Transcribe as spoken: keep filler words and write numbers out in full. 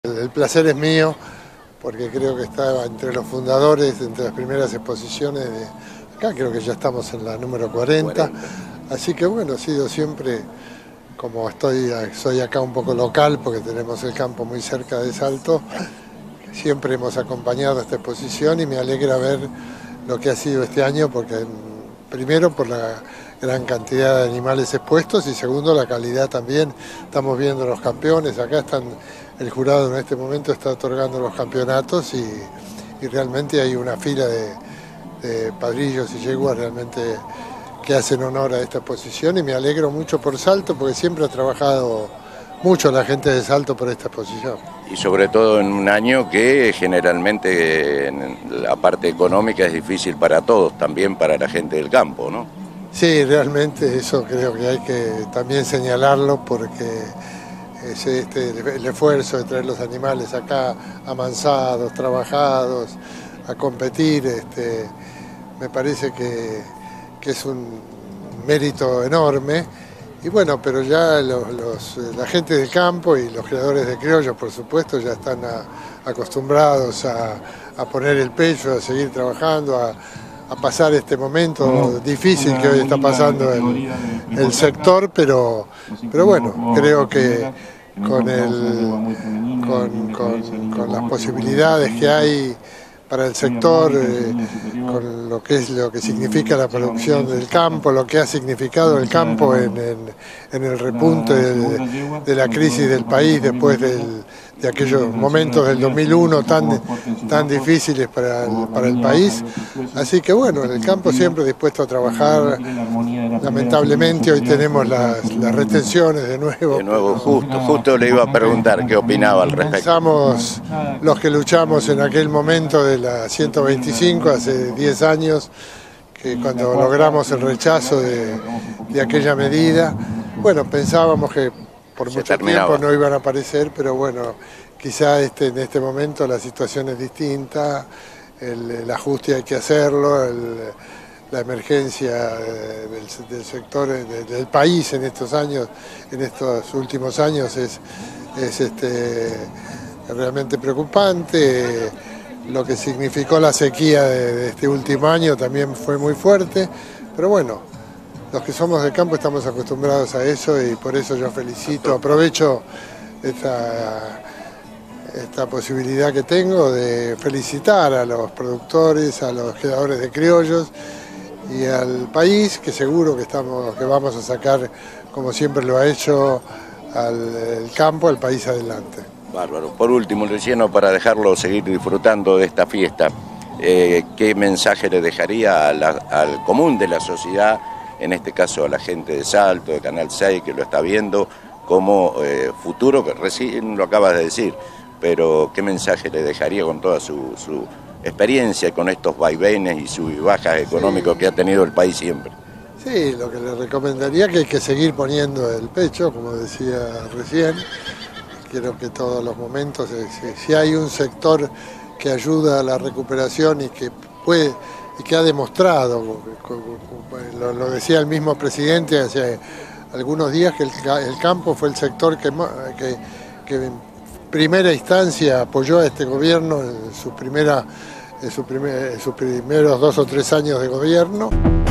El placer es mío porque creo que estaba entre los fundadores, entre las primeras exposiciones de acá, creo que ya estamos en la número cuarenta, así que bueno, he sido siempre, como estoy, soy acá un poco local porque tenemos el campo muy cerca de Salto, siempre hemos acompañado esta exposición y me alegra ver lo que ha sido este año porque primero por la gran cantidad de animales expuestos y segundo la calidad también. Estamos viendo los campeones, acá están, el jurado en este momento está otorgando los campeonatos y, y realmente hay una fila de, de padrillos y yeguas realmente que hacen honor a esta exposición y me alegro mucho por Salto porque siempre ha trabajado mucho la gente de Salto por esta exposición. Y sobre todo en un año que generalmente en la parte económica es difícil para todos, también para la gente del campo, ¿no? Sí, realmente eso creo que hay que también señalarlo porque es este, el esfuerzo de traer los animales acá amansados, trabajados, a competir, este, me parece que, que es un mérito enorme. Y bueno, pero ya los, los, la gente del campo y los criadores de criollos, por supuesto, ya están a, acostumbrados a, a poner el pecho, a seguir trabajando, a, a pasar este momento no, difícil que hoy está pasando el, el sector, pero, pero bueno, creo que con, el, con, con, con las posibilidades que hay para el sector, eh, con lo que es lo que significa la producción del campo, lo que ha significado el campo en, en, en el repunte de, de la crisis del país después del, de aquellos momentos del dos mil uno tan, tan difíciles para el, para el país. Así que bueno, el campo siempre dispuesto a trabajar. Lamentablemente hoy tenemos las, las retenciones de nuevo. De nuevo, justo, justo le iba a preguntar qué opinaba al respecto. Pensamos los que luchamos en aquel momento de la ciento veinticinco, hace diez años, que cuando logramos el rechazo de, de aquella medida, bueno, pensábamos que por Se mucho terminaba. tiempo no iban a aparecer, pero bueno, quizá este, en este momento la situación es distinta, el, el ajuste hay que hacerlo, el, la emergencia del, del sector, del, del país en estos años, en estos últimos años es, es este, realmente preocupante. Lo que significó la sequía de, de este último año también fue muy fuerte, pero bueno, los que somos del campo estamos acostumbrados a eso y por eso yo felicito, aprovecho esta, esta posibilidad que tengo de felicitar a los productores, a los criadores de criollos y al país, que seguro que, estamos, que vamos a sacar, como siempre lo ha hecho, al campo, al país adelante. Bárbaro. Por último, Luciano, para dejarlo seguir disfrutando de esta fiesta, eh, ¿qué mensaje le dejaría a la, al común de la sociedad, en este caso a la gente de Salto, de Canal seis, que lo está viendo, como eh, futuro, que recién lo acabas de decir, pero qué mensaje le dejaría con toda su, su experiencia, con estos vaivenes y sub y bajas económicos sí. que ha tenido el país siempre? Sí, lo que le recomendaría que hay que seguir poniendo el pecho, como decía recién. Quiero que todos los momentos, si hay un sector que ayuda a la recuperación y que puede y que ha demostrado, lo, lo decía el mismo presidente hace algunos días, que el, el campo fue el sector que, que, que en primera instancia apoyó a este gobierno en, su primera, en, su primer, en sus primeros dos o tres años de gobierno.